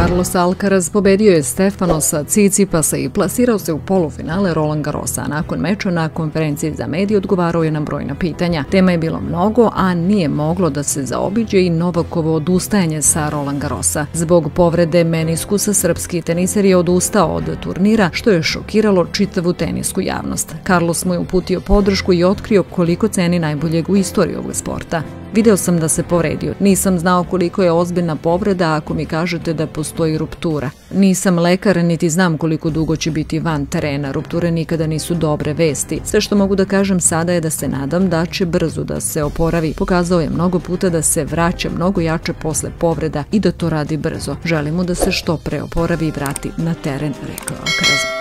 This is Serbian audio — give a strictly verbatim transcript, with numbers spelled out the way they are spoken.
Carlos Alcaraz pobedio je Stefanosa Tsitsipasa i plasirao se u polufinale Roland Garrosa. Nakon meča na konferenciji za medije odgovarao je na brojna pitanja. Tema je bilo mnogo, a nije moglo da se zaobiđe i Novakovo odustajanje sa Roland Garrosa. Zbog povrede meniskusa srpski teniser je odustao od turnira, što je šokiralo čitavu tenisku javnost. Carlos mu je uputio podršku i otkrio koliko ceni najboljeg u istoriji ovog sporta. Video sam da se povredio. Nisam znao koliko je ozbiljna povreda ako mi kažete da postoji ruptura. Nisam lekar, niti znam koliko dugo će biti van terena. Rupture nikada nisu dobre vesti. Sve što mogu da kažem sada je da se nadam da će brzo da se oporavi. Pokazao je mnogo puta da se vraća mnogo jače posle povreda i da to radi brzo. Želim mu da se što pre oporavi i vrati na teren, rekao Alcaraz.